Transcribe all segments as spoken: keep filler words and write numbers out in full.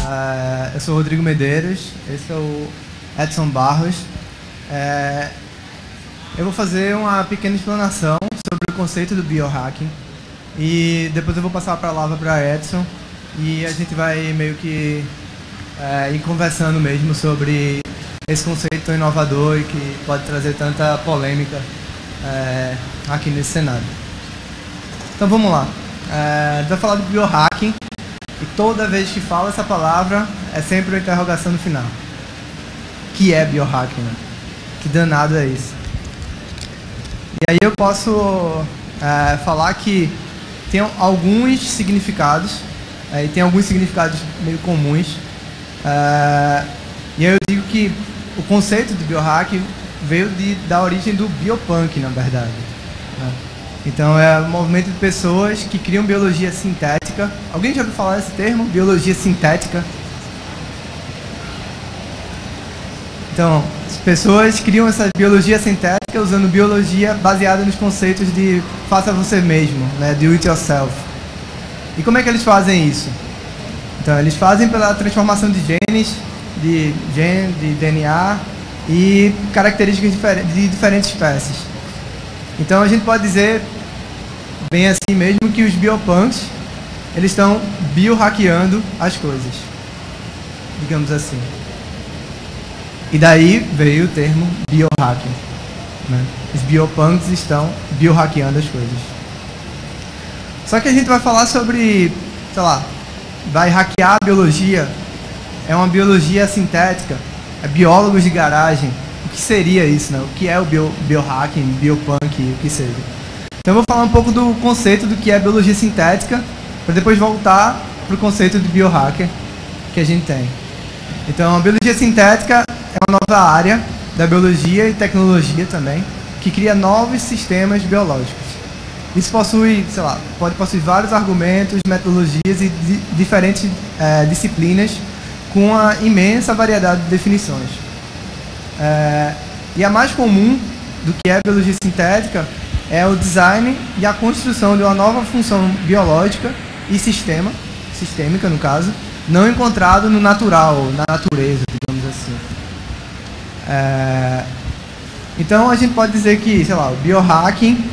Uh, eu sou o Rodrigo Medeiros, esse é o Edson Barros. É, eu vou fazer uma pequena explanação sobre o conceito do biohacking e depois eu vou passar a palavra para Edson e a gente vai meio que é, ir conversando mesmo sobre esse conceito tão inovador e que pode trazer tanta polêmica é, aqui nesse cenário. Então vamos lá. É, a gente vai falar do biohacking e toda vez que fala essa palavra é sempre uma interrogação no final. O que é biohacking? Né? Que danado é isso? E aí eu posso é, falar que tem alguns significados, é, e tem alguns significados meio comuns. É, e aí eu digo que o conceito de biohacking veio de, da origem do biopunk, na verdade. Né? Então é um movimento de pessoas que criam biologia sintética. Alguém já ouviu falar desse termo? Biologia sintética? Então, as pessoas criam essa biologia sintética usando biologia baseada nos conceitos de faça você mesmo, né, do it yourself. E como é que eles fazem isso? Então, eles fazem pela transformação de genes, de gene, de D N A e características de diferentes espécies. Então, a gente pode dizer, bem assim mesmo, que os biopunks, eles estão biohackeando as coisas, digamos assim. E daí veio o termo biohacking. Né? Os biopunks estão biohackeando as coisas. Só que a gente vai falar sobre, sei lá, vai hackear a biologia. É uma biologia sintética. É biólogos de garagem. O que seria isso? Né? O que é o bio, biohacking, biopunk, o que seja? Então eu vou falar um pouco do conceito do que é biologia sintética, para depois voltar para o conceito de biohacker que a gente tem. Então a biologia sintética é uma nova área da biologia e tecnologia também, que cria novos sistemas biológicos. Isso possui, sei lá, pode possuir vários argumentos, metodologias e di diferentes é, disciplinas com uma imensa variedade de definições. É, e a mais comum do que é a biologia sintética é o design e a construção de uma nova função biológica e sistema, sistêmica no caso, não encontrado no natural, na natureza, digamos assim. É, então a gente pode dizer que, sei lá, o biohacking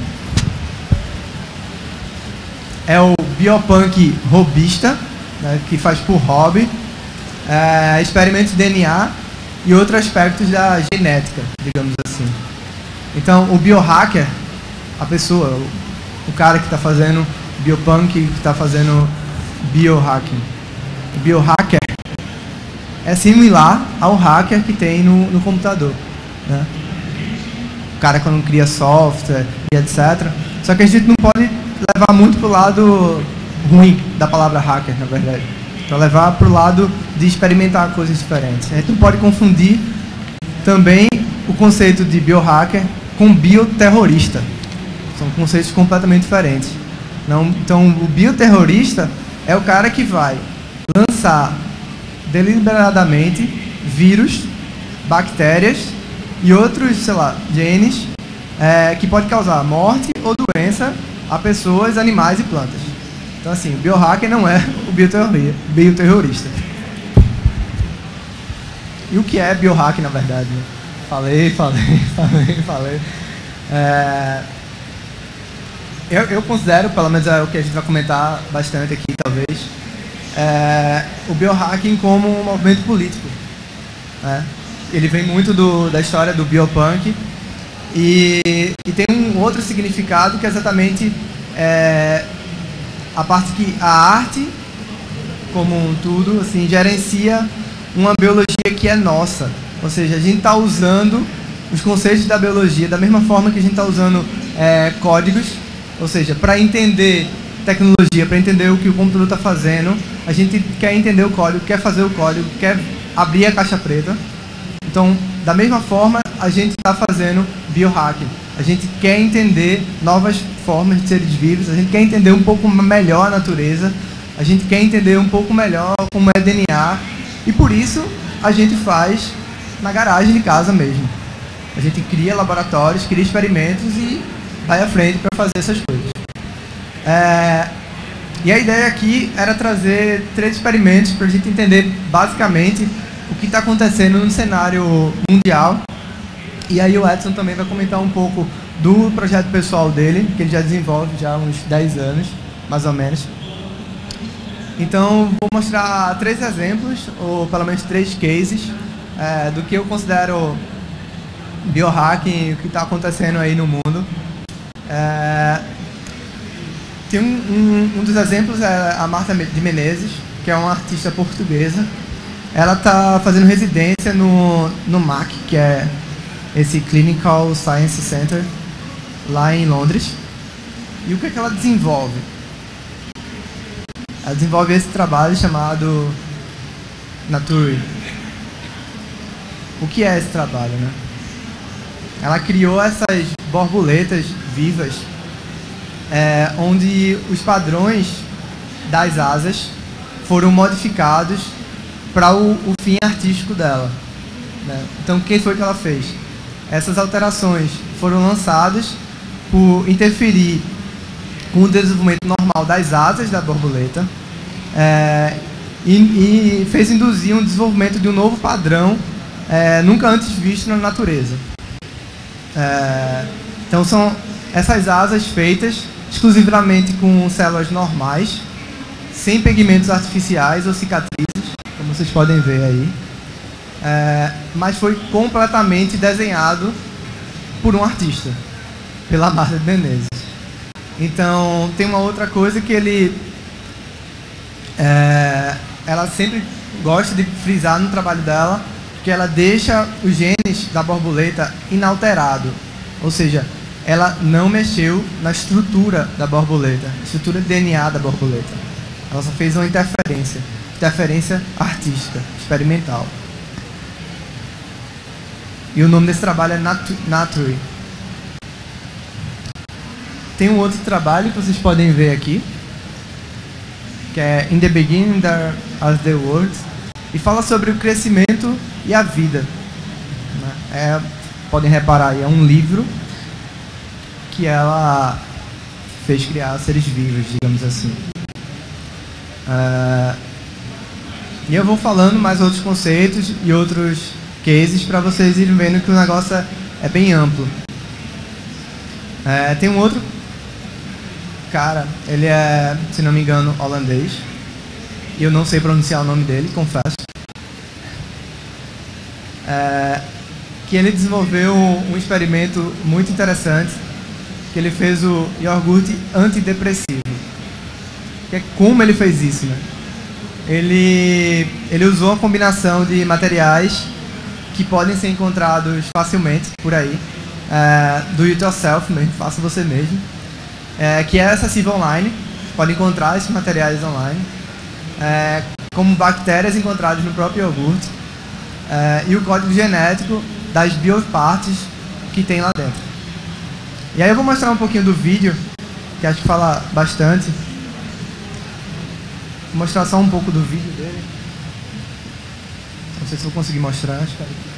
é o biopunk robista, né, que faz por hobby, é, experimentos de D N A e outros aspectos da genética, digamos assim. Então o biohacker, a pessoa, o, o cara que está fazendo biopunk, que está fazendo biohacking, o biohacker é similar ao hacker que tem no, no computador, né? O cara quando cria software e etcétera. Só que a gente não pode levar muito para o lado ruim da palavra hacker, na verdade. Para levar para o lado de experimentar coisas diferentes. A gente não pode confundir também o conceito de biohacker com bioterrorista. São conceitos completamente diferentes. Não, então, o bioterrorista é o cara que vai lançar deliberadamente vírus, bactérias e outros, sei lá, genes é, que pode causar morte ou doença a pessoas, animais e plantas. Então, assim, o biohacker não é o bioterrorista. E o que é biohacker, na verdade? Né? Falei, falei, falei, falei. É, eu, eu considero, pelo menos é o que a gente vai comentar bastante aqui, talvez, É, o biohacking como um movimento político. Né? Ele vem muito do, da história do biopunk e, e tem um outro significado que é exatamente é, a parte que a arte, como um tudo, assim, gerencia uma biologia que é nossa. Ou seja, a gente está usando os conceitos da biologia da mesma forma que a gente está usando é, códigos, ou seja, para entender tecnologia, para entender o que o computador está fazendo, a gente quer entender o código, quer fazer o código, quer abrir a caixa preta. Então, da mesma forma, a gente está fazendo biohacking. A gente quer entender novas formas de seres vivos, a gente quer entender um pouco melhor a natureza, a gente quer entender um pouco melhor como é D N A, e por isso a gente faz na garagem de casa mesmo. A gente cria laboratórios, cria experimentos e vai à frente para fazer essas coisas. É, E a ideia aqui era trazer três experimentos para a gente entender basicamente o que está acontecendo no cenário mundial. E aí o Edson também vai comentar um pouco do projeto pessoal dele, que ele já desenvolve já há uns dez anos, mais ou menos. Então, vou mostrar três exemplos, ou pelo menos três cases, é, do que eu considero biohacking, o que está acontecendo aí no mundo. É, tem um, um, um dos exemplos é a Marta de Menezes, que é uma artista portuguesa. Ela está fazendo residência no, no M A C, que é esse Clinical Science Center, lá em Londres. E o que, é que ela desenvolve? Ela desenvolve esse trabalho chamado Nature. O que é esse trabalho, né? Ela criou essas borboletas vivas, é, onde os padrões das asas foram modificados para o, o fim artístico dela, né? Então, o que foi que ela fez? Essas alterações foram lançadas por interferir com o desenvolvimento normal das asas da borboleta, é, e, e fez induzir um desenvolvimento de um novo padrão é, nunca antes visto na natureza. É, então são essas asas feitas exclusivamente com células normais, sem pigmentos artificiais ou cicatrizes, como vocês podem ver aí, é, mas foi completamente desenhado por um artista, pela Marta de Menezes. Então, tem uma outra coisa que ele, é, ela sempre gosta de frisar no trabalho dela, que ela deixa os genes da borboleta inalterado, ou seja, ela não mexeu na estrutura da borboleta, estrutura de D N A da borboleta. Ela só fez uma interferência, interferência artística, experimental. E o nome desse trabalho é Nature. Tem um outro trabalho que vocês podem ver aqui, que é In the Beginning There as the World, e fala sobre o crescimento e a vida. É, podem reparar aí, é um livro que ela fez criar seres vivos, digamos assim. Uh, e eu vou falando mais outros conceitos e outros cases para vocês irem vendo que o negócio é bem amplo. Uh, tem um outro cara, ele é, se não me engano, holandês. E eu não sei pronunciar o nome dele, confesso. É, que ele desenvolveu um experimento muito interessante, que ele fez o iogurte antidepressivo. Que é como ele fez isso, né? Ele, ele usou uma combinação de materiais que podem ser encontrados facilmente por aí, é, do it yourself mesmo, faça você mesmo. É, que é acessível online, pode encontrar esses materiais online, é, como bactérias encontradas no próprio iogurte, é, e o código genético das biopartes que tem lá dentro. E aí eu vou mostrar um pouquinho do vídeo, que acho que fala bastante. Vou mostrar só um pouco do vídeo dele. Não sei se vou conseguir mostrar, acho que é.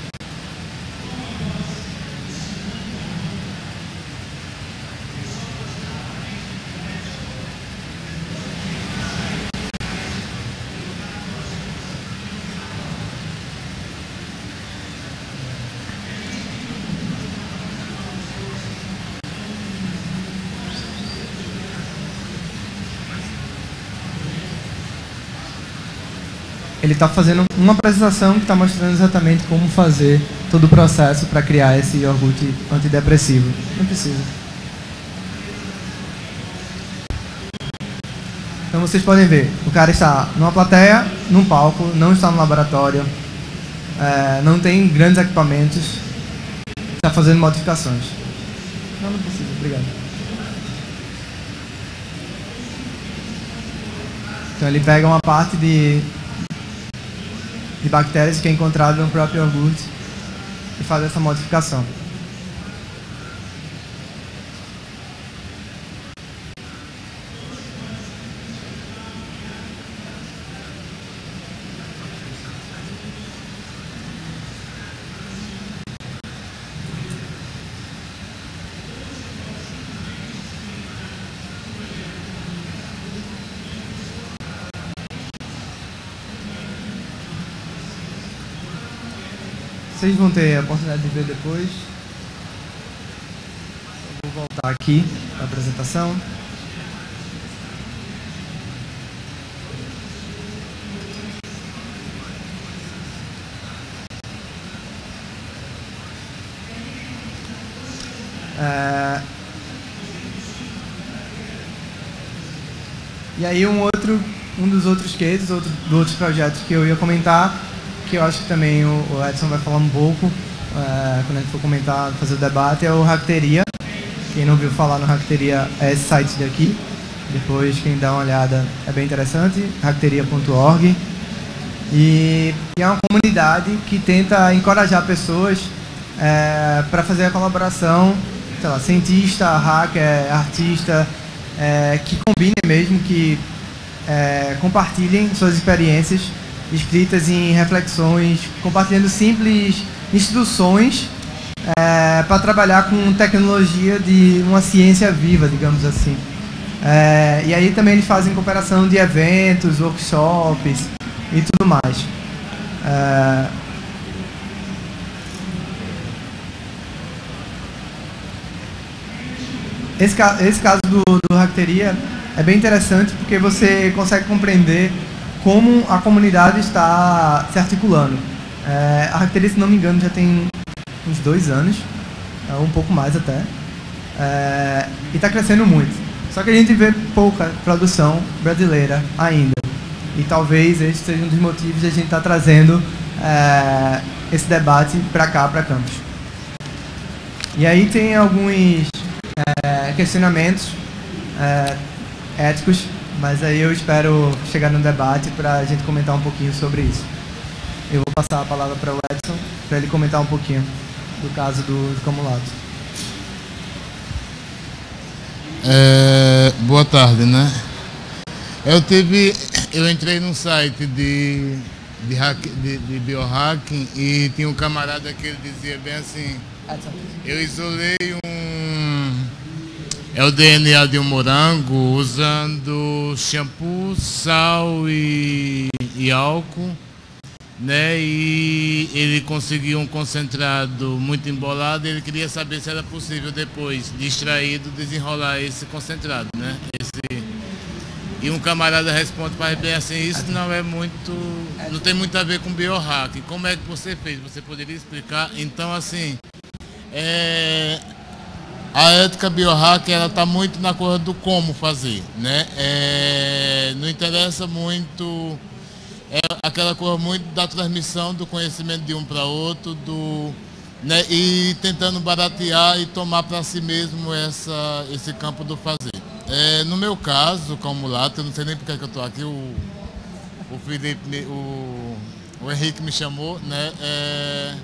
Ele está fazendo uma apresentação que está mostrando exatamente como fazer todo o processo para criar esse iogurte antidepressivo. Não precisa. Então vocês podem ver, o cara está numa plateia, num palco, não está no laboratório, é, não tem grandes equipamentos, está fazendo modificações. Não, não precisa, obrigado. Então ele pega uma parte de de bactérias que é encontrado no próprio iogurte e faz essa modificação. vocês vão ter a oportunidade de ver depois. Eu vou voltar aqui para a apresentação. É... E aí um outro, um dos outros cases, outro, dos outros projetos que eu ia comentar, que eu acho que também o, o Edson vai falar um pouco é, quando a gente for comentar, fazer o debate, é o Hackteria. Quem não viu falar no Hackteria é esse site daqui. Depois quem dá uma olhada é bem interessante, hackteria ponto org. E, e é uma comunidade que tenta encorajar pessoas é, para fazer a colaboração, sei lá, cientista, hacker, artista, é, que combinem mesmo, que é, compartilhem suas experiências escritas em reflexões, compartilhando simples instruções é, para trabalhar com tecnologia de uma ciência viva, digamos assim. É, e aí também eles fazem cooperação de eventos, workshops e tudo mais. É, esse, esse caso do, do Hackteria é bem interessante porque você consegue compreender como a comunidade está se articulando. É, a Hackteria, se não me engano, já tem uns dois anos, um pouco mais até, é, e está crescendo muito. Só que a gente vê pouca produção brasileira ainda. E talvez esse seja um dos motivos de a gente estar tá trazendo é, esse debate para cá, para campus. E aí tem alguns é, questionamentos é, éticos, mas aí eu espero chegar no debate para a gente comentar um pouquinho sobre isso. Eu vou passar a palavra para o Edson, para ele comentar um pouquinho do caso do, do Camulato. É, boa tarde, né? Eu tive, eu entrei num site de, de, hack, de, de biohacking e tinha um camarada que ele dizia bem assim, eu isolei um, é o D N A de um morango usando shampoo, sal e, e álcool, né? E ele conseguiu um concentrado muito embolado. Ele queria saber se era possível depois de extraído desenrolar esse concentrado, né? Esse... E um camarada responde para ele assim, isso não é muito, não tem muito a ver com biohacking. Como é que você fez? Você poderia explicar? Então assim, é... a ética biohacking ela está muito na coisa do como fazer, né? É... Não interessa muito é aquela coisa muito da transmissão do conhecimento de um para outro, do, né? E tentando baratear e tomar para si mesmo essa, esse campo do fazer. É, no meu caso, como Lato, eu não sei nem porque que eu estou aqui, o, o Felipe, o, o Henrique me chamou, né? É,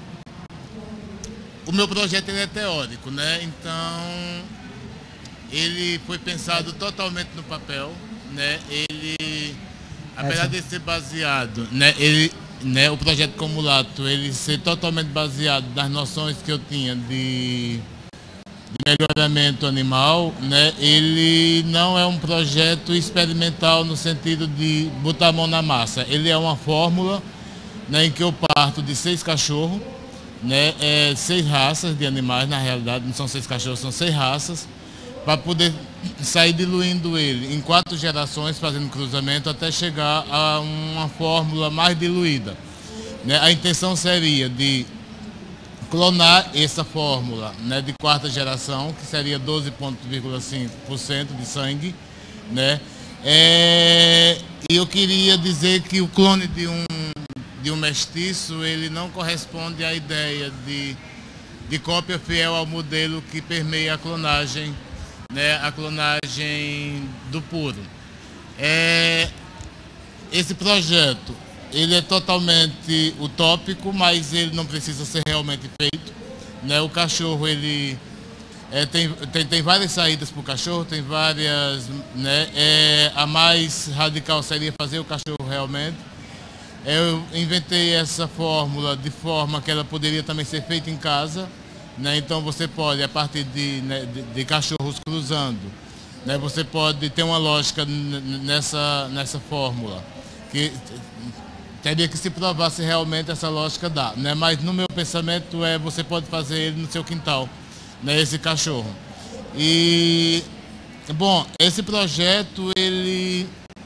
o meu projeto ele é teórico, né? Então ele foi pensado totalmente no papel, né? Ele, apesar de ser baseado, né? Ele, né? O projeto Camulato, ele ser totalmente baseado nas noções que eu tinha de de melhoramento animal, né? Ele não é um projeto experimental no sentido de botar a mão na massa. Ele é uma fórmula, né, em que eu parto de seis cachorros, né, é, seis raças de animais, na realidade, não são seis cachorros, são seis raças, para poder sair diluindo ele em quatro gerações, fazendo cruzamento, até chegar a uma fórmula mais diluída, né? A intenção seria de clonar essa fórmula, né, de quarta geração, que seria doze vírgula cinco por cento de sangue, né? É, e eu queria dizer que o clone de um, de um mestiço, ele não corresponde à ideia de, de cópia fiel ao modelo que permeia a clonagem, né, a clonagem do puro. É, esse projeto ele é totalmente utópico, mas ele não precisa ser realmente feito, né? O cachorro, ele é, tem, tem, tem várias saídas para o cachorro, tem várias, né? É, a mais radical seria fazer o cachorro realmente. Eu inventei essa fórmula de forma que ela poderia também ser feita em casa, né? Então você pode, a partir de, né, de, de cachorros cruzando, né? Você pode ter uma lógica nessa, nessa fórmula, que teria que se provar se realmente essa lógica dá, né? Mas no meu pensamento é você pode fazer ele no seu quintal, né? Esse cachorro. E bom, esse projeto ele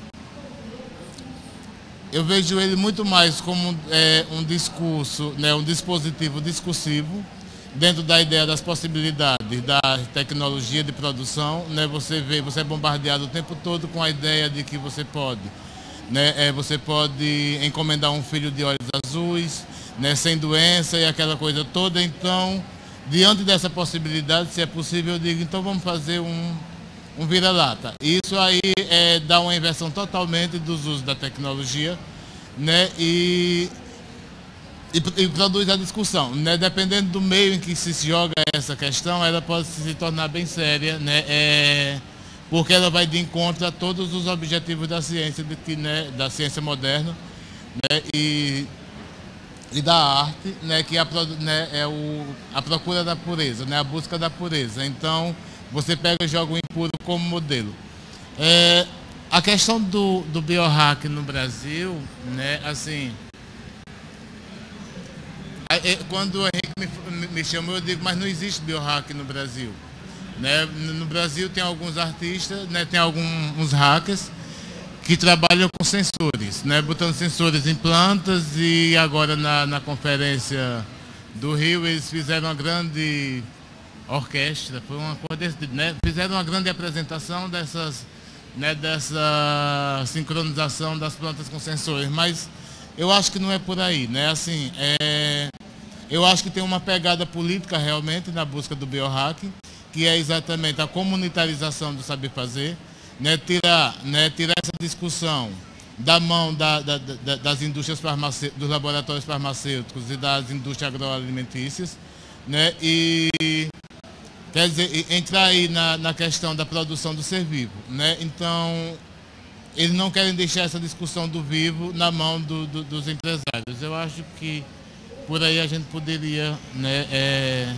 eu vejo ele muito mais como é, um discurso, né? Um dispositivo discursivo dentro da ideia das possibilidades da tecnologia de produção, né? Você vê, você é bombardeado o tempo todo com a ideia de que você pode Né, é, você pode encomendar um filho de olhos azuis, né, sem doença e aquela coisa toda. Então, diante dessa possibilidade, se é possível, eu digo, então vamos fazer um, um vira-lata. Isso aí é, dá uma inversão totalmente dos usos da tecnologia, né, e, e, e produz a discussão. Né, dependendo do meio em que se joga essa questão, ela pode se tornar bem séria, né, é, porque ela vai de encontro a todos os objetivos da ciência, de que, né, da ciência moderna, né, e, e da arte, né, que é, a, né, é o, a procura da pureza, né, a busca da pureza. Então, você pega e joga o impuro como modelo. É, a questão do, do biohack no Brasil, né, assim, quando o Henrique me, me chamou, eu digo, mas não existe biohack no Brasil. Né? No Brasil tem alguns artistas, né? Tem alguns hackers que trabalham com sensores, né? Botando sensores em plantas, e agora na, na conferência do Rio eles fizeram uma grande orquestra, foi uma coisa, né? Fizeram uma grande apresentação dessas, né? Dessa sincronização das plantas com sensores, mas eu acho que não é por aí, né? Assim, é, eu acho que tem uma pegada política realmente na busca do biohack, que é exatamente a comunitarização do saber fazer, né, tirar, né, tirar essa discussão da mão da, da, da, das indústrias farmacêuticas, dos laboratórios farmacêuticos e das indústrias agroalimentícias, né, e quer dizer, entrar aí na, na questão da produção do ser vivo, né. Então, eles não querem deixar essa discussão do vivo na mão do, do, dos empresários. Eu acho que por aí a gente poderia, né, é,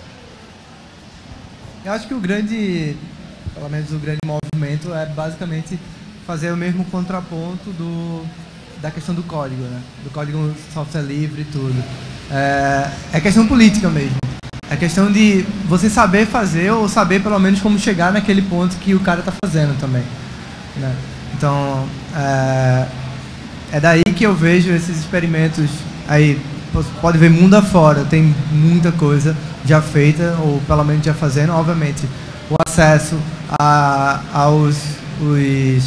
eu acho que o grande, pelo menos o grande movimento é basicamente fazer o mesmo contraponto do, da questão do código, né? Do código software livre e tudo. É, é questão política mesmo. É questão de você saber fazer, ou saber pelo menos como chegar naquele ponto que o cara está fazendo também, né? Então, é, é daí que eu vejo esses experimentos aí. Pode ver mundo afora, tem muita coisa já feita, ou pelo menos já fazendo. Obviamente, o acesso a, aos os,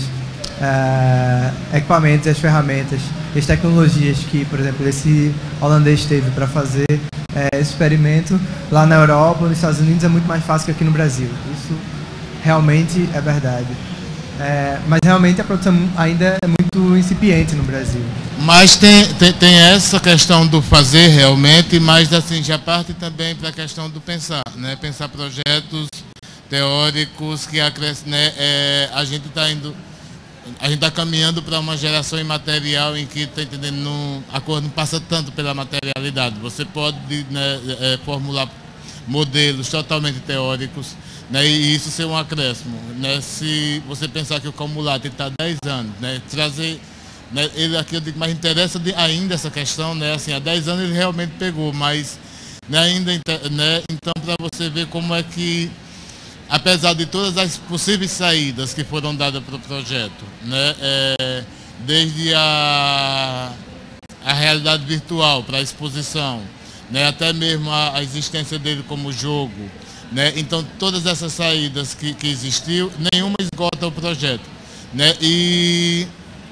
é, equipamentos, as ferramentas, as tecnologias que, por exemplo, esse holandês teve para fazer é, esse experimento lá na Europa, nos Estados Unidos, é muito mais fácil que aqui no Brasil. Isso realmente é verdade. É, mas realmente a produção ainda é muito incipiente no Brasil. Mas tem, tem, tem essa questão do fazer realmente, mas assim, já parte também para a questão do pensar, né? Pensar projetos teóricos que acrescem, né? É, a gente está indo, a gente está caminhando para uma geração imaterial em que, está entendendo, não, a coisa não passa tanto pela materialidade. Você pode, né, é, formular modelos totalmente teóricos, né, e isso ser um acréscimo, né? Se você pensar que o Camulato está há dez anos, né, trazer, né, ele aqui, eu digo, mas interessa de, ainda essa questão, né, assim, há dez anos ele realmente pegou, mas, né, ainda, né, então para você ver como é que, apesar de todas as possíveis saídas que foram dadas para o projeto, né, é, desde a, a realidade virtual para a exposição, né, até mesmo a, a existência dele como jogo, né, então todas essas saídas que, que existiu, nenhuma esgota o projeto, né, e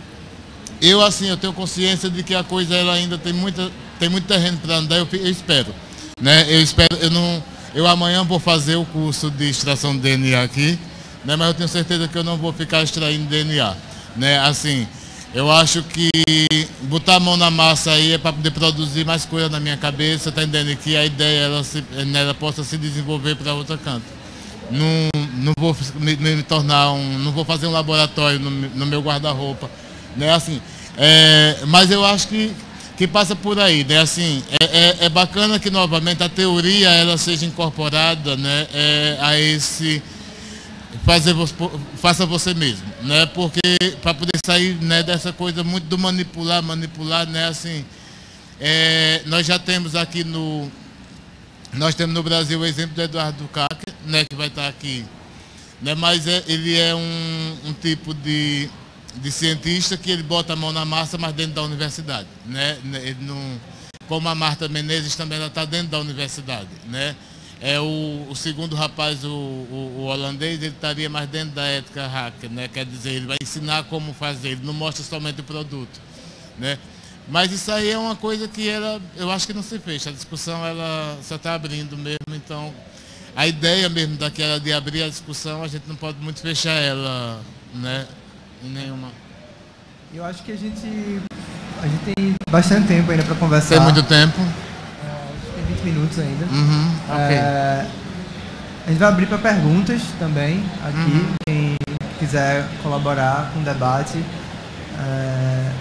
eu assim, eu tenho consciência de que a coisa ela ainda tem, muita, tem muito terreno para andar, eu, eu espero, né, eu espero, eu não, eu amanhã vou fazer o curso de extração de D N A aqui, né, mas eu tenho certeza que eu não vou ficar extraindo D N A, né, assim, eu acho que botar a mão na massa aí é para poder produzir mais coisa na minha cabeça, tá entendendo? Que a ideia ela, se, ela possa se desenvolver para outro canto. Não, não vou me, me tornar um, não vou fazer um laboratório no, no meu guarda-roupa, né? Assim, é, mas eu acho que que passa por aí, né? Assim, é, é, é bacana que novamente a teoria ela seja incorporada, né? É, a esse fazer, faça você mesmo, né? Porque para poder sair, né, dessa coisa muito do manipular, manipular, né? Assim, é, nós já temos aqui no, nós temos no Brasil o exemplo do Eduardo Ducac, né? Que vai estar aqui, né? Mas é, ele é um, um tipo de, de cientista que ele bota a mão na massa, mas dentro da universidade, né? Ele não, como a Marta Menezes também ela está dentro da universidade, né? É o, o segundo rapaz, o, o, o holandês, ele estaria mais dentro da ética hacker, né? Quer dizer, ele vai ensinar como fazer, ele não mostra somente o produto, né? Mas isso aí é uma coisa que ela, eu acho que não se fecha, a discussão ela só está abrindo mesmo, então a ideia mesmo daquela de abrir a discussão, a gente não pode muito fechar ela, né? Em nenhuma. Eu acho que a gente, a gente tem bastante tempo ainda para conversar. Tem muito tempo? vinte minutos ainda. Uhum, okay. é, a gente vai abrir para perguntas também aqui, uhum. Quem quiser colaborar com o debate. É...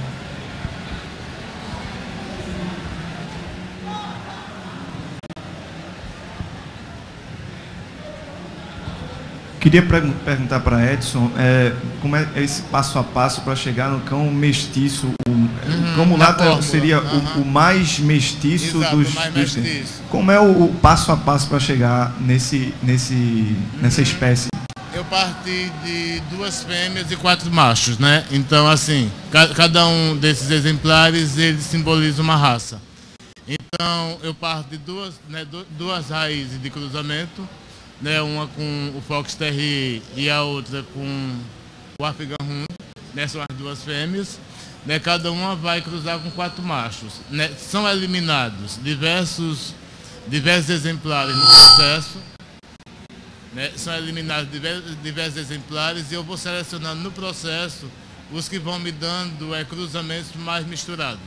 Queria perguntar para Edson é, como é esse passo a passo para chegar no cão mestiço. O, uhum, o cão mulato seria uhum. o, o mais mestiço Exato, dos, mais dos mestiço. Como é o, o passo a passo para chegar nesse, nesse, uhum. nessa espécie? Eu parti de duas fêmeas e quatro machos, né? Então, assim, cada um desses exemplares ele simboliza uma raça. Então, eu parto de duas, né, duas raízes de cruzamento. Né, uma com o Fox Terrier e a outra com o Afghan Hound, né, são as duas fêmeas, né, cada uma vai cruzar com quatro machos, né, são eliminados diversos, diversos exemplares no processo, né, são eliminados diversos, diversos exemplares e eu vou selecionando no processo os que vão me dando é, cruzamentos mais misturados,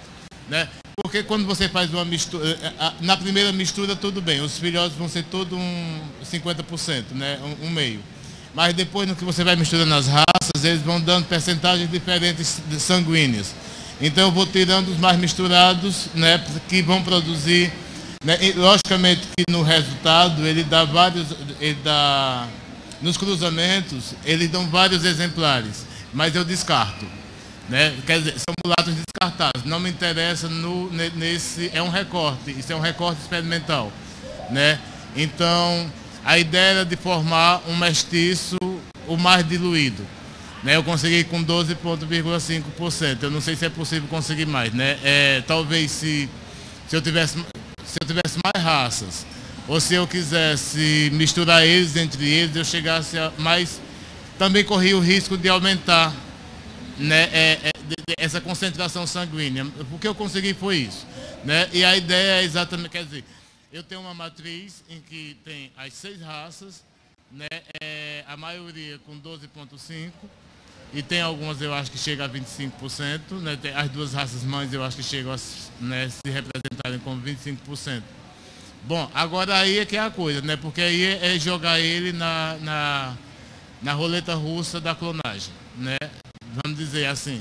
né? Porque quando você faz uma mistura, na primeira mistura tudo bem, os filhotes vão ser todo um cinquenta por cento, né? um, um meio. Mas depois no que você vai misturando as raças, eles vão dando percentagens diferentes de sanguíneas. Então eu vou tirando os mais misturados, né? Que vão produzir, né? E, logicamente que no resultado ele dá vários, ele dá, nos cruzamentos eles dão vários exemplares, mas eu descarto. Né? Quer dizer, são mulatos descartados, não me interessa no, nesse, é um recorte, isso é um recorte experimental, né? Então, a ideia era de formar um mestiço o mais diluído, né? Eu consegui com doze vírgula cinco por cento, eu não sei se é possível conseguir mais, né? É, talvez se, se, eu tivesse, se eu tivesse mais raças, ou se eu quisesse misturar eles entre eles, eu chegasse a mais, também corria o risco de aumentar, né, é, é, de, de, essa concentração sanguínea. O que eu consegui foi isso, né? E a ideia é exatamente, quer dizer, eu tenho uma matriz em que tem as seis raças, né, é, a maioria com doze vírgula cinco e tem algumas eu acho que chega a vinte e cinco por cento, né? Tem as duas raças mães eu acho que chegam a, né, se representarem como vinte e cinco por cento. Bom, agora aí é que é a coisa, né? Porque aí é, é jogar ele na, na, na roleta russa da clonagem, né? Vamos dizer assim.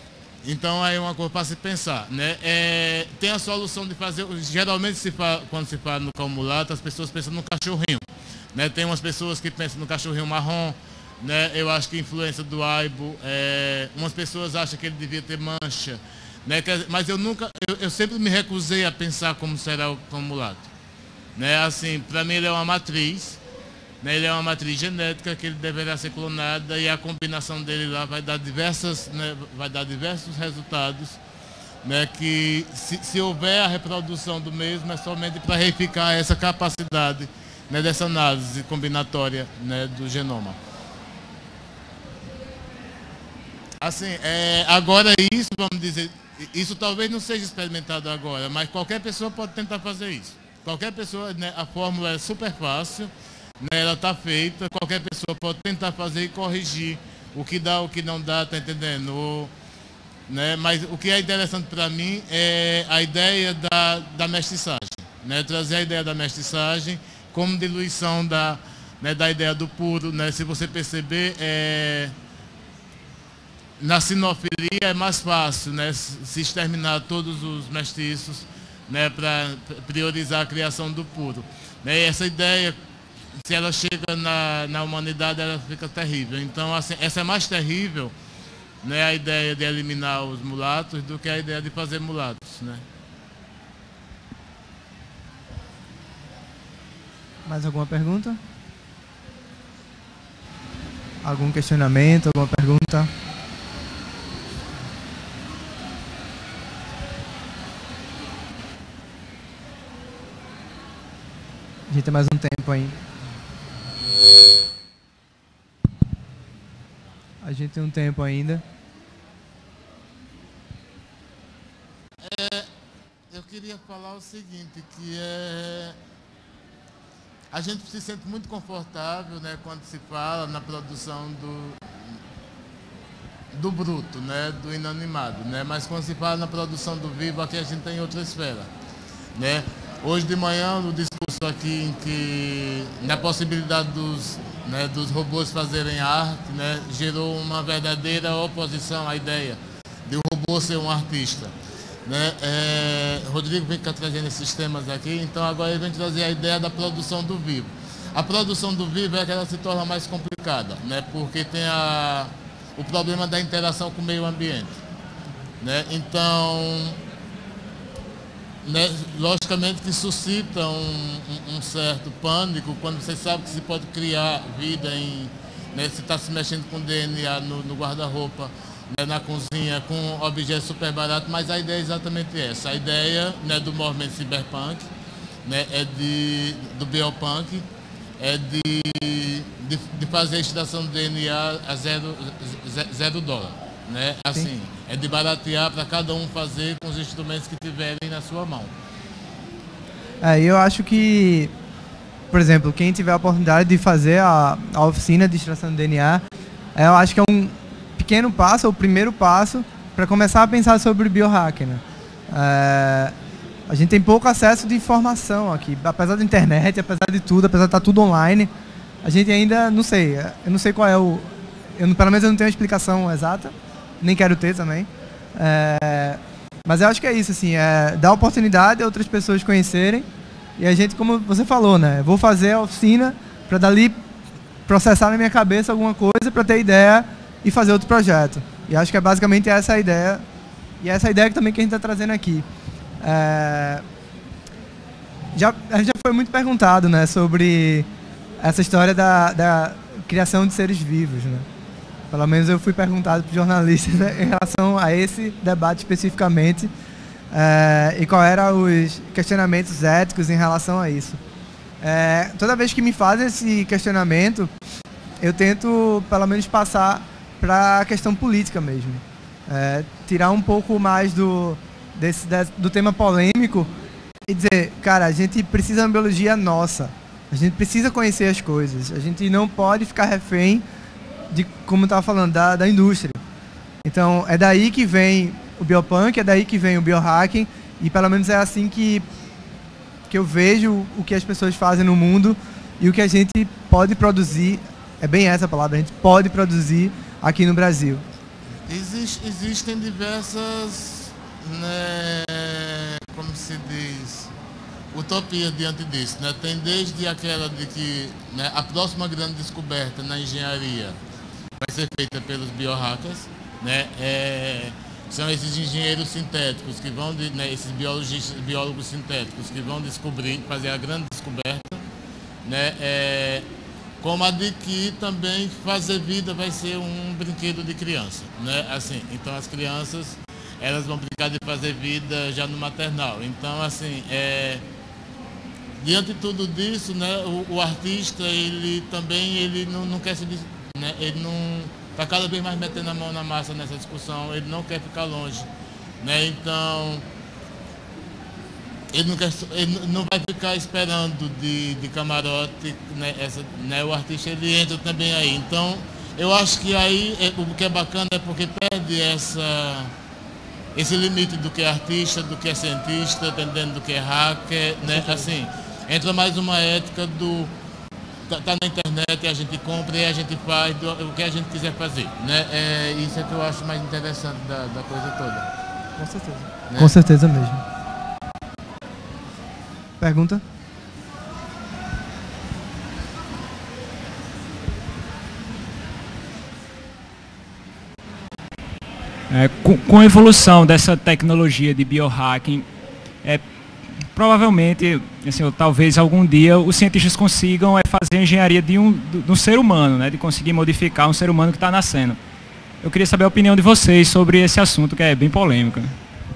Então aí é uma coisa para se pensar, né? É, tem a solução de fazer, geralmente se fala, quando se fala no cão mulato, as pessoas pensam no cachorrinho, né? Tem umas pessoas que pensam no cachorrinho marrom, né? Eu acho que a influência do aibo, é, umas pessoas acham que ele devia ter mancha, né? Mas eu nunca, eu, eu sempre me recusei a pensar como será o cão mulato, né? Assim, para mim ele é uma matriz. Ele é uma matriz genética que ele deverá ser clonada e a combinação dele lá vai dar diversas, né, vai dar diversos resultados, né, que se, se houver a reprodução do mesmo é somente para verificar essa capacidade, né, dessa análise combinatória, né, do genoma. Assim, é, agora isso, vamos dizer, isso talvez não seja experimentado agora, mas qualquer pessoa pode tentar fazer isso. Qualquer pessoa, né, a fórmula é super fácil. Ela está feita, qualquer pessoa pode tentar fazer e corrigir o que dá, o que não dá, tá entendendo? O, né? Mas o que é interessante para mim é a ideia da, da mestiçagem, né? Trazer a ideia da mestiçagem como diluição da, né, da ideia do puro, né? Se você perceber, é, na sinofilia é mais fácil, né, se exterminar todos os mestiços, né, para priorizar a criação do puro. Né? E essa ideia se ela chega na, na humanidade, ela fica terrível. Então, assim, essa é mais terrível, né, a ideia de eliminar os mulatos do que a ideia de fazer mulatos, né? Mais alguma pergunta? Algum questionamento, alguma pergunta? A gente tem mais um tempo ainda. A gente tem um tempo ainda. É, eu queria falar o seguinte, que é... A gente se sente muito confortável, né, quando se fala na produção do, do bruto, né, do inanimado, né, mas quando se fala na produção do vivo, aqui a gente tem outra esfera, né. Hoje de manhã, no discurso aqui, em que, na possibilidade dos, né, dos robôs fazerem arte, né, gerou uma verdadeira oposição à ideia de o robô ser um artista. Né? É, Rodrigo vem cá trazendo esses temas aqui, então agora ele vem trazer a ideia da produção do vivo. A produção do vivo é que ela se torna mais complicada, né? Porque tem a, o problema da interação com o meio ambiente. Né? Então, né, logicamente que suscita um, um, um certo pânico quando você sabe que se pode criar vida em... Né, se está se mexendo com D N A no, no guarda-roupa, na cozinha, com objetos super baratos, mas a ideia é exatamente essa. A ideia, né, do movimento cyberpunk, né, é de, do biopunk, é de, de, de fazer a extração do D N A a zero, zero dólar. Né? Assim, Sim. É de baratear para cada um fazer com os instrumentos que tiverem na sua mão. É, eu acho que, por exemplo, quem tiver a oportunidade de fazer a, a oficina de extração do D N A, eu acho que é um pequeno passo, ou o primeiro passo, para começar a pensar sobre biohacking. Né? É, a gente tem pouco acesso de informação aqui, apesar da internet, apesar de tudo, apesar de estar tudo online, a gente ainda, não sei, eu não sei qual é o... Eu, pelo menos eu não tenho uma explicação exata, nem quero ter também. É, mas eu acho que é isso, assim, é dar oportunidade a outras pessoas conhecerem, e a gente, como você falou, né, vou fazer a oficina para dali processar na minha cabeça alguma coisa para ter ideia e fazer outro projeto. E acho que é basicamente essa a ideia, e essa a ideia que também que a gente está trazendo aqui. É, já, a gente já foi muito perguntado, né, sobre essa história da, da criação de seres vivos. Né? Pelo menos eu fui perguntado por jornalistas, né, em relação a esse debate especificamente, é, e qual eram os questionamentos éticos em relação a isso. É, toda vez que me fazem esse questionamento, eu tento, pelo menos, passar para a questão política mesmo. É, tirar um pouco mais do, desse, do tema polêmico e dizer, cara, a gente precisa de uma biologia nossa. A gente precisa conhecer as coisas. A gente não pode ficar refém de, como eu estava falando, da, da indústria. Então, é daí que vem o biopunk, é daí que vem o biohacking, e pelo menos é assim que, que eu vejo o que as pessoas fazem no mundo e o que a gente pode produzir, é bem essa a palavra, a gente pode produzir aqui no Brasil. Existe, existem diversas, né, como se diz, utopias diante disso. Né? Tem desde aquela de que, né, a próxima grande descoberta na engenharia vai ser feita pelos biohackers, né? É, são esses engenheiros sintéticos que vão, de, né, esses biologistas, biólogos sintéticos que vão descobrir, fazer a grande descoberta, né? É, como a de que também fazer vida vai ser um brinquedo de criança, né? Assim, então as crianças, elas vão brincar de fazer vida já no maternal. Então, assim, é, diante de tudo disso, né, o, o artista, ele também, ele não, não quer se, né, ele não está cada vez mais metendo a mão na massa nessa discussão, ele não quer ficar longe, né? Então, ele não, quer, ele não vai ficar esperando de, de camarote, né, essa, né, o artista, ele entra também aí. Então, eu acho que aí é, o que é bacana é porque perde essa, esse limite do que é artista, do que é cientista, entendendo do que é hacker, né? Assim, entra mais uma ética do tá, tá na internet, a gente compra e a gente faz do, o que a gente quiser fazer, né? É, isso é que eu acho mais interessante da, da coisa toda. Com certeza. Né? Com certeza mesmo. Pergunta? É, com, com a evolução dessa tecnologia de biohacking, é, provavelmente, assim, ou talvez algum dia, os cientistas consigam é, fazer a engenharia de um, do, do ser humano, né, de conseguir modificar um ser humano que está nascendo. Eu queria saber a opinião de vocês sobre esse assunto, que é bem polêmico. Né?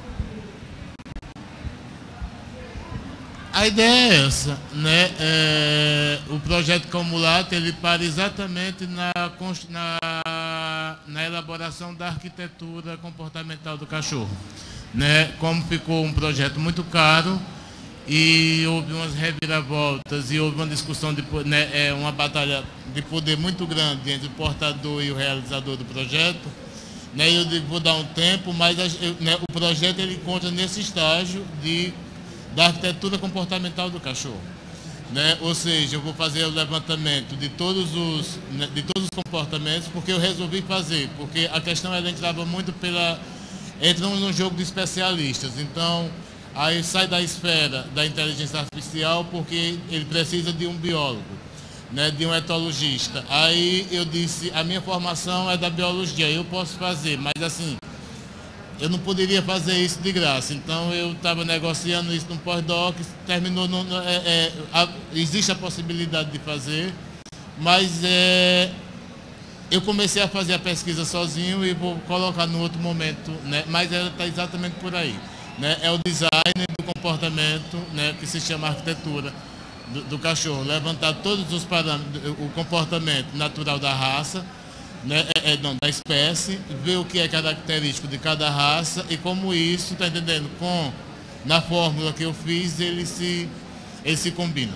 A ideia é essa, né? É, o projeto Comulato, ele para exatamente na, na, na elaboração da arquitetura comportamental do cachorro, né? Como ficou um projeto muito caro e houve umas reviravoltas e houve uma discussão, de, né, é, uma batalha de poder muito grande entre o portador e o realizador do projeto, né? Eu vou dar um tempo, mas eu, né, o projeto ele encontra nesse estágio de da arquitetura comportamental do cachorro, né? Ou seja, eu vou fazer o levantamento de todos os né, de todos os comportamentos, porque eu resolvi fazer, porque a questão ela entrava muito pela entra num jogo de especialistas, então aí sai da esfera da inteligência artificial porque ele precisa de um biólogo, né, de um etologista. Aí eu disse, a minha formação é da biologia, eu posso fazer, mas assim eu não poderia fazer isso de graça, então eu estava negociando isso no pós-doc, terminou, no, no, é, é, a, existe a possibilidade de fazer, mas é, eu comecei a fazer a pesquisa sozinho e vou colocar no outro momento, né, mas ela está exatamente por aí, né, é o design do comportamento, né, que se chama arquitetura do, do cachorro, levantar todos os parâmetros, o comportamento natural da raça, né, é, é, não, da espécie, ver o que é característico de cada raça e como isso, está entendendo, com, na fórmula que eu fiz, ele se, ele se combina.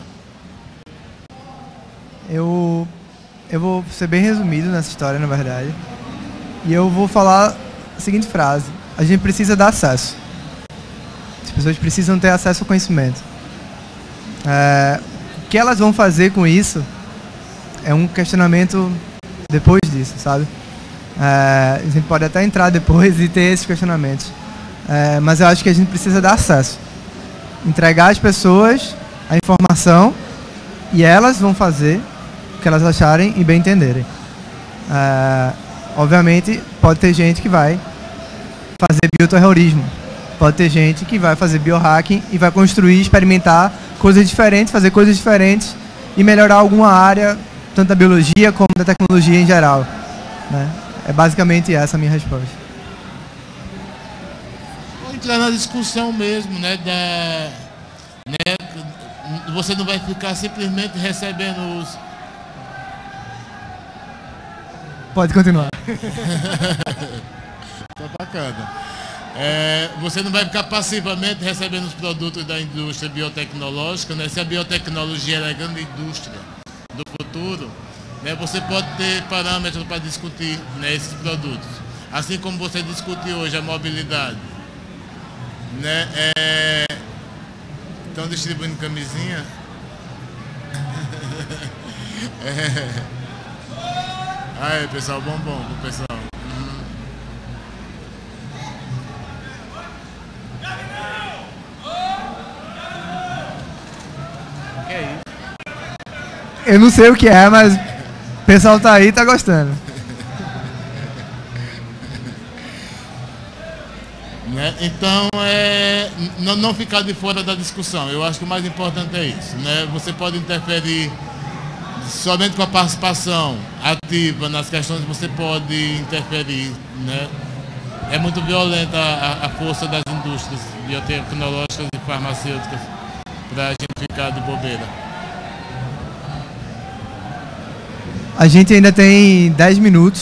Eu, eu vou ser bem resumido nessa história, na verdade, e eu vou falar a seguinte frase: a gente precisa dar acesso. As pessoas precisam ter acesso ao conhecimento. É, o que elas vão fazer com isso é um questionamento depois disso, sabe? É, a gente pode até entrar depois e ter esses questionamentos. É, mas eu acho que a gente precisa dar acesso. Entregar às pessoas a informação e elas vão fazer o que elas acharem e bem entenderem. É, obviamente, pode ter gente que vai fazer bioterrorismo. Pode ter gente que vai fazer biohacking e vai construir, experimentar coisas diferentes, fazer coisas diferentes e melhorar alguma área, tanto da biologia como da tecnologia em geral, né? É basicamente essa a minha resposta. Vou entrar na discussão mesmo, né, da, né, você não vai ficar simplesmente recebendo os... Pode continuar. Tá bacana. É, você não vai ficar passivamente recebendo os produtos da indústria biotecnológica, né? Se a biotecnologia é a grande indústria do futuro, né, você pode ter parâmetros para discutir, né, esses produtos. Assim como você discute hoje a mobilidade. Né, é... Estão distribuindo camisinha? É... Aí, pessoal, bombom pro pessoal. Uhum. Que é isso? Eu não sei o que é, mas o pessoal tá aí e tá gostando. Né? Então, é, não, não ficar de fora da discussão. Eu acho que o mais importante é isso. Né? Você pode interferir somente com a participação ativa nas questões, você pode interferir. Né? É muito violenta a, a força das indústrias biotecnológicas e farmacêuticas para a gente ficar de bobeira. A gente ainda tem dez minutos.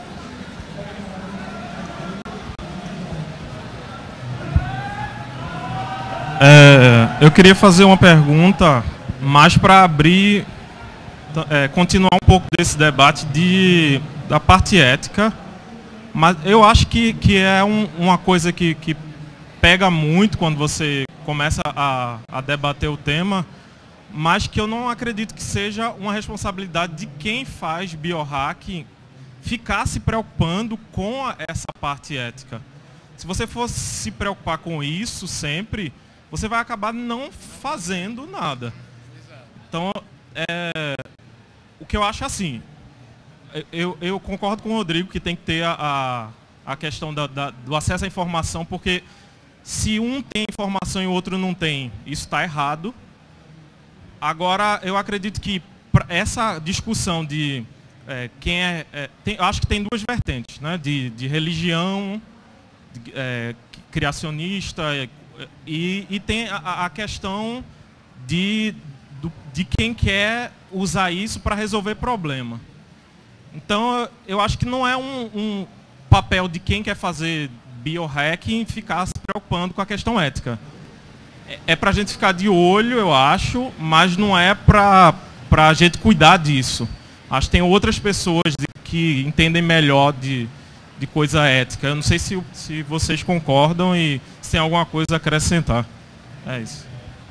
É, eu queria fazer uma pergunta mais para abrir, é, continuar um pouco desse debate de, da parte ética, mas eu acho que, que é um, uma coisa que, que pega muito quando você começa a, a debater o tema, mas que eu não acredito que seja uma responsabilidade de quem faz biohacking ficar se preocupando com a, essa parte ética. Se você for se preocupar com isso sempre, você vai acabar não fazendo nada. Então, é, o que eu acho assim, eu, eu concordo com o Rodrigo que tem que ter a, a, a questão da, da, do acesso à informação, porque se um tem informação e o outro não tem, isso está errado. Agora, eu acredito que essa discussão de é, quem é... é tem, acho que tem duas vertentes, né? De, de religião, de, é, criacionista, e, e tem a, a questão de, do, de quem quer usar isso para resolver problema. Então, eu acho que não é um, um papel de quem quer fazer biohacking ficar se preocupando com a questão ética. É, é para a gente ficar de olho, eu acho, mas não é para a gente cuidar disso. Acho que tem outras pessoas que entendem melhor de, de coisa ética. Eu não sei se, se vocês concordam e se tem alguma coisa a acrescentar. É isso.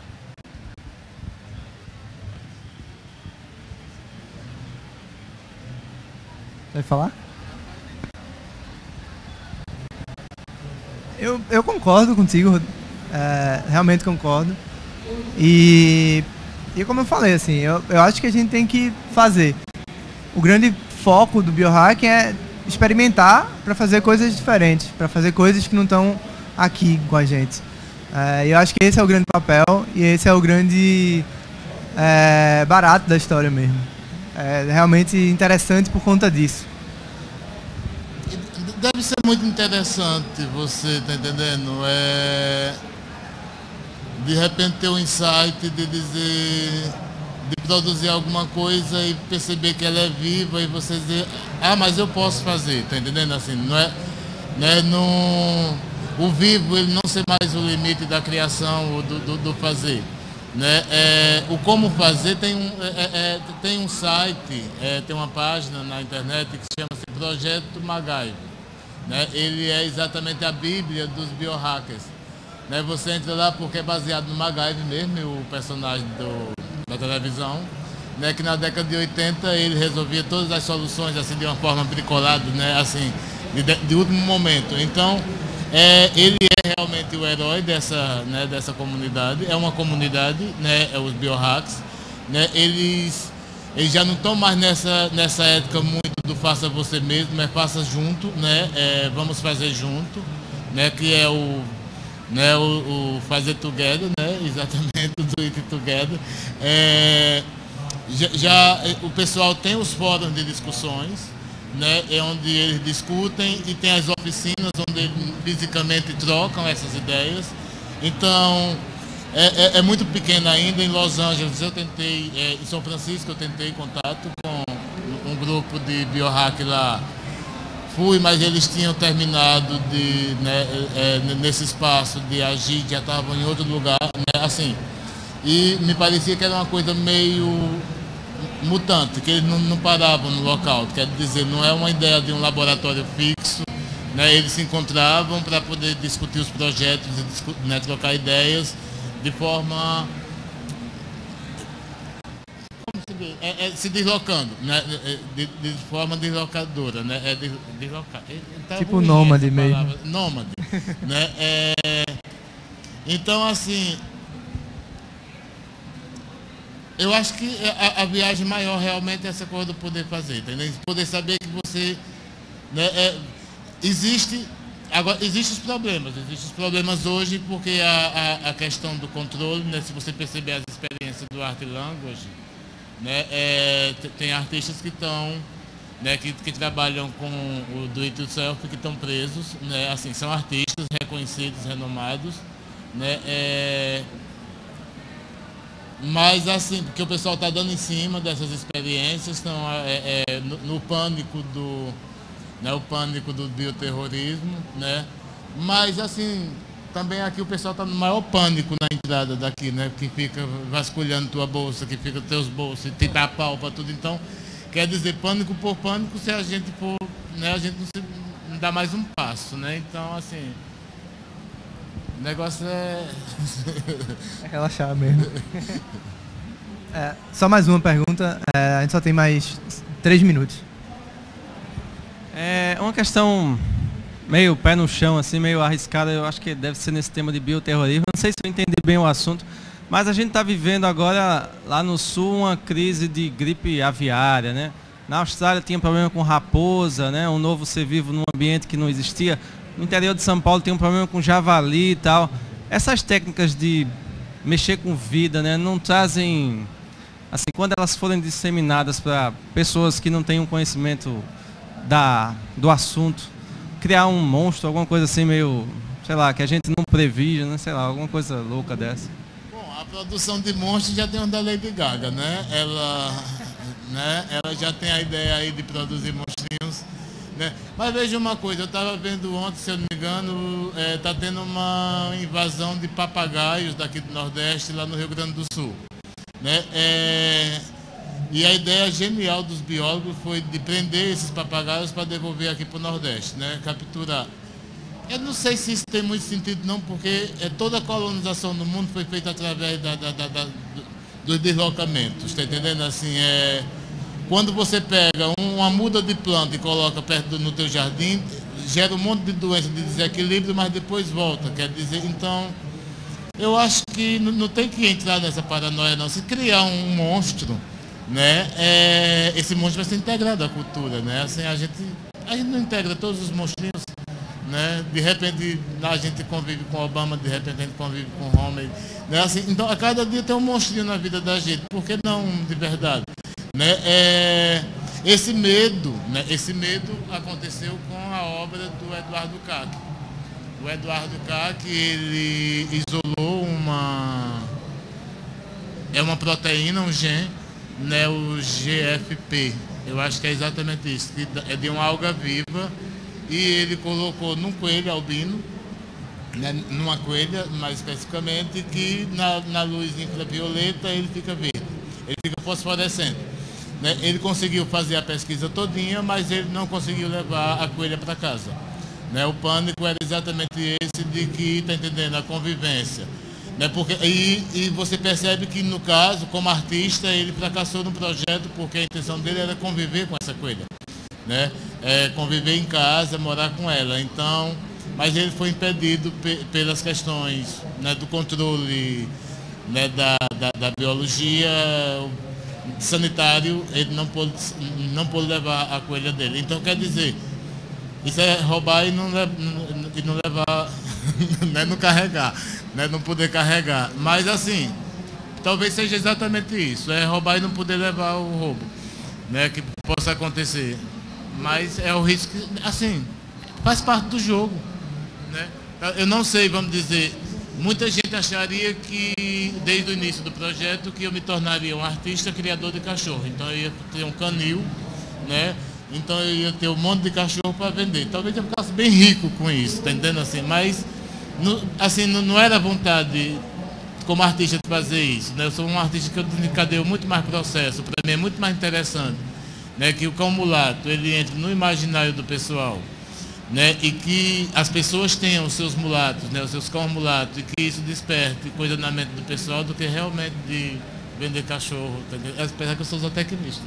Vai falar? Eu, eu concordo contigo, é, realmente concordo. E, e como eu falei, assim, eu, eu acho que a gente tem que fazer. O grande foco do biohacking é experimentar para fazer coisas diferentes, para fazer coisas que não estão aqui com a gente. É, eu acho que esse é o grande papel e esse é o grande é, barato da história mesmo. É realmente interessante por conta disso. Deve ser muito interessante, você tá entendendo? É, de repente ter um insight de dizer, de produzir alguma coisa e perceber que ela é viva e você dizer, ah, mas eu posso fazer, tá entendendo? Assim, não é, não é no, o vivo ele não ser mais o limite da criação ou do, do, do fazer. Né? É, o como fazer tem um, é, é, tem um site, é, tem uma página na internet que chama-se Projeto MacGyver. Né? Ele é exatamente a bíblia dos biohackers. Né? Você entra lá porque é baseado no MacGyver mesmo, o personagem do, da televisão, né? Que na década de oitenta ele resolvia todas as soluções assim, de uma forma bricolada, né? Assim, de, de último momento. Então, É, ele é realmente o herói dessa, né, dessa comunidade, é uma comunidade, né, é os biohacks, né, eles, eles já não estão mais nessa, nessa época muito do faça você mesmo, mas faça junto, né, é, vamos fazer junto, né, que é o, né, o, o fazer together, né, exatamente, o do it together. É, já, já o pessoal tem os fóruns de discussões, né, é onde eles discutem e tem as oficinas onde eles fisicamente trocam essas ideias. Então, é, é, é muito pequeno ainda. Em Los Angeles, eu tentei, é, em São Francisco, eu tentei contato com um grupo de biohack lá. Fui, mas eles tinham terminado de, né, é, nesse espaço de agir, já estavam em outro lugar, né, assim. E me parecia que era uma coisa meio mutante, que eles não, não paravam no local, quer dizer, não é uma ideia de um laboratório fixo, né? Eles se encontravam para poder discutir os projetos, né, trocar ideias de forma, como se diz? É, é, se deslocando, né? de, de forma deslocadora, né? É de, deslocar. Tá tipo nômade mesmo. Nômade, né? É, então, assim, eu acho que a, a viagem maior realmente é essa coisa do poder fazer, entendeu? Poder saber que você, né, é, existe, agora, existem os problemas, existem os problemas hoje porque a, a, a questão do controle, né, se você perceber as experiências do Art Language, né, é, tem artistas que estão, né, que, que trabalham com o do it yourself, que estão presos, né, assim, são artistas reconhecidos, renomados, né, é, mas assim, porque o pessoal está dando em cima dessas experiências, estão é, é, no, no pânico do, né, o pânico do bioterrorismo, né? Mas assim, também aqui o pessoal está no maior pânico na entrada daqui, né? Que fica vasculhando tua bolsa, que fica teus bolsos, te dá pau para tudo. Então, quer dizer, pânico por pânico, se a gente for, né, a gente não, se, não dá mais um passo, né? Então, assim, o negócio é... é relaxar mesmo. É, só mais uma pergunta. É, a gente só tem mais três minutos. É uma questão meio pé no chão, assim, meio arriscada. Eu acho que deve ser nesse tema de bioterrorismo. Não sei se eu entendi bem o assunto, mas a gente está vivendo agora lá no sul uma crise de gripe aviária, né? Na Austrália tinha problema com raposa, né? Um novo ser vivo num ambiente que não existia. No interior de São Paulo tem um problema com javali e tal. Essas técnicas de mexer com vida, né? Não trazem... Assim, quando elas forem disseminadas para pessoas que não têm um conhecimento da, do assunto, criar um monstro, alguma coisa assim meio... Sei lá, que a gente não previa, né? Sei lá, alguma coisa louca dessa. Bom, a produção de monstros já tem uma da Lady Gaga, né? Ela... Né? Ela já tem a ideia aí de produzir monstrinhos, né? Mas veja uma coisa, eu estava vendo ontem, se eu não me engano, está é, tendo uma invasão de papagaios daqui do Nordeste, lá no Rio Grande do Sul, né? É, e a ideia genial dos biólogos foi de prender esses papagaios para devolver aqui para o Nordeste, né? Capturar. Eu não sei se isso tem muito sentido não, porque é, toda a colonização do mundo foi feita através da, da, da, da, dos deslocamentos, está entendendo? Assim, é... Quando você pega uma muda de planta e coloca perto do, no teu jardim, gera um monte de doença, de desequilíbrio, mas depois volta. Quer dizer, então, eu acho que não, não tem que entrar nessa paranoia, não. Se criar um monstro, né, é, esse monstro vai ser integrado à cultura, né? Assim, a gente, a gente não integra todos os monstrinhos, né? De repente a gente convive com Obama, de repente a gente convive com Homer, né? Assim, então, a cada dia tem um monstrinho na vida da gente. Por que não de verdade? Né? É, esse medo, né? Esse medo aconteceu com a obra do Eduardo Kac. O Eduardo Kac, ele isolou uma é uma proteína, um gene, né? O G F P. Eu acho que é exatamente isso. Que é de uma alga viva e ele colocou num coelho albino, né? Numa coelha, mais especificamente, que na, na luz infravioleta ele fica verde, ele fica fosforescente. Né? Ele conseguiu fazer a pesquisa todinha, mas ele não conseguiu levar a coelha para casa. Né? O pânico era exatamente esse de que, está entendendo, a convivência. Né? Porque, e, e você percebe que, no caso, como artista, ele fracassou no projeto porque a intenção dele era conviver com essa coelha. Né? É, conviver em casa, morar com ela. Então, mas ele foi impedido pe pelas questões, né, do controle, né, da, da, da biologia sanitário, ele não pôde, não pôde levar a coelha dele. Então, quer dizer, isso é roubar e não, levar, e não levar, né, não carregar, né, não poder carregar. Mas, assim, talvez seja exatamente isso, é roubar e não poder levar o roubo, né, que possa acontecer. Mas é o risco, assim, faz parte do jogo, né? Eu não sei, vamos dizer... Muita gente acharia que, desde o início do projeto, que eu me tornaria um artista criador de cachorro. Então eu ia ter um canil, né? Então eu ia ter um monte de cachorro para vender. Talvez eu ficasse bem rico com isso, tá entendendo assim? Mas, no, assim, não, não era vontade como artista de fazer isso, né? Eu sou um artista que eu desencadeio muito mais processo. Para mim é muito mais interessante, né? Que o cão mulato, ele entre no imaginário do pessoal. Né, e que as pessoas tenham os seus mulatos, né, os seus cães mulatos, e que isso desperte coisa na mente do pessoal do que realmente de vender cachorro, entendeu? Apesar que eu sou zootecnista.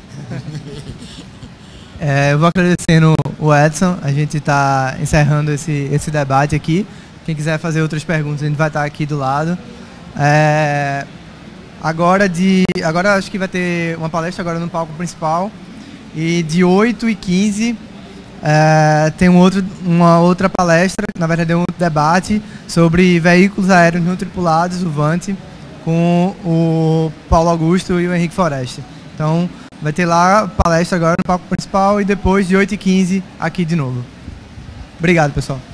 É, eu vou agradecendo o Edson, a gente está encerrando esse, esse debate aqui. Quem quiser fazer outras perguntas, a gente vai estar aqui do lado. É, agora, de, agora acho que vai ter uma palestra agora no palco principal, e de oito e quinze... É, tem um outro, uma outra palestra, na verdade é um debate sobre veículos aéreos não tripulados, o VANT, com o Paulo Augusto e o Henrique Foreste. Então vai ter lá a palestra agora no palco principal e depois de oito e quinze aqui de novo. Obrigado, pessoal.